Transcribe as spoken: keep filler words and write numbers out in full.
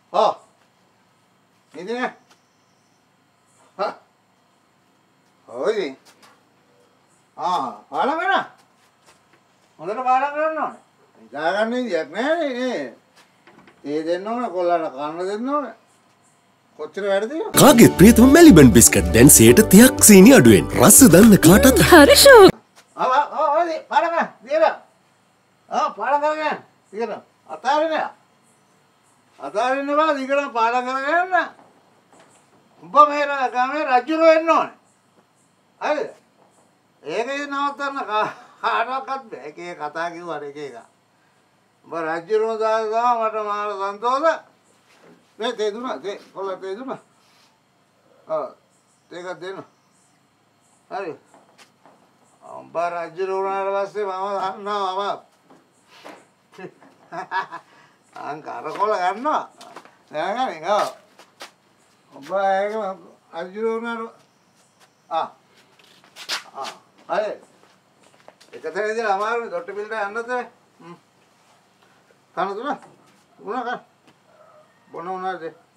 ඔව්. ඉතින් හා ඔයයි ආ පාඩම් කරා හොඳට පාඩම් කරන්න ඕනේ ඉඳාගන්න ඉයක් නෑ නේ ඒ දෙන්න ඕනේ කොල්ලන්ට කන්න දෙන්න ඕනේ කොච්චර වැඩද කාගෙත් ප්‍රියතම මෙලිබන් බිස්කට් දැන් සියයට තිහක් සීනි අඩුවෙන් රස දන්න කාටත් හරි ෂෝක් ආ ආ ඔයයි පාඩම් කරා දියලා ආ පාඩම් කරගෙන දියලා අතාරින්න අතාරින්න බා දිගට පාඩම් කරගෙන උඹ මේ ගමේ රජුර වෙන්න ඕනේ. හරිද? ඒකේ නවත්තන්න කාටවත් බෑ. එක එක කතා කිව්වට එක එක. උඹ රජුරම දාලා මට මාර සන්තෝෂ. මේ තේ දුනා තේ කොල්ල තේ දුනා. ආ තේක දෙන්න. හරි. උඹ රජුර වුණාට පස්සේ මම දන්නවා මම අං කරකොල ගන්නවා. දැනගන්නේ ගාව. ඔබ ඒක අජුරු උනාට ආ ආ හරි එකතන ඉඳලා අමාරුනේ දොට්ට පිටට යන්නද හ්ම් කන දුනා දුනා කන බොන උනාද